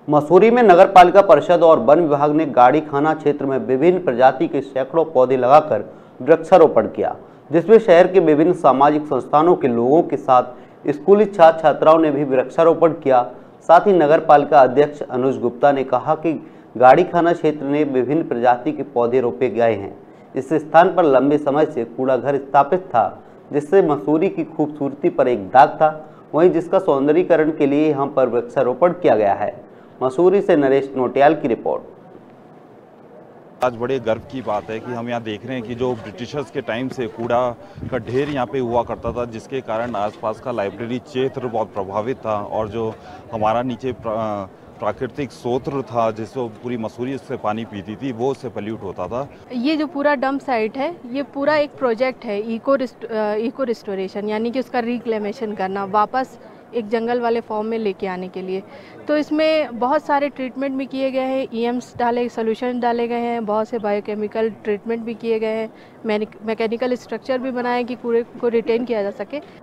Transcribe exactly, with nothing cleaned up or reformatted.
मसूरी में नगर पालिका परिषद और वन विभाग ने गाड़ी खाना क्षेत्र में विभिन्न प्रजाति के सैकड़ों पौधे लगाकर वृक्षारोपण किया, जिसमें शहर के विभिन्न सामाजिक संस्थानों के लोगों के साथ स्कूली छात्र छात्राओं ने भी वृक्षारोपण किया। साथ ही नगर पालिका अध्यक्ष अनुज गुप्ता ने कहा कि गाड़ी खाना क्षेत्र में विभिन्न प्रजाति के पौधे रोपे गए हैं। इस स्थान पर लंबे समय से कूड़ा घर स्थापित था, जिससे मसूरी की खूबसूरती पर एक दाग था, वहीं जिसका सौंदर्यीकरण के लिए यहां पर वृक्षारोपण किया गया है। मसूरी से नरेश नोटियाल की रिपोर्ट। आज बड़े गर्व की बात है कि हम यहाँ देख रहे हैं कि जो ब्रिटिशर्स के टाइम से कूड़ा का ढेर यहाँ पे हुआ करता था, जिसके कारण आसपास का लाइब्रेरी क्षेत्र बहुत प्रभावित था और जो हमारा नीचे प्राकृतिक स्रोत था जिसको पूरी मसूरी उससे पानी पीती थी, वो उससे पल्यूट होता था। ये जो पूरा डंप साइट है, ये पूरा एक प्रोजेक्ट है इको रिस्ट, इको रिस्टोरेशन, यानी कि उसका रिक्लेमेशन करना, वापस एक जंगल वाले फॉर्म में लेके आने के लिए। तो इसमें बहुत सारे ट्रीटमेंट भी किए गए हैं, ईएम्स डाले सोल्यूशन डाले गए हैं, बहुत से बायोकेमिकल ट्रीटमेंट भी किए गए हैं, मैकेनिकल स्ट्रक्चर भी बनाए कि कूड़े को रिटेन किया जा सके।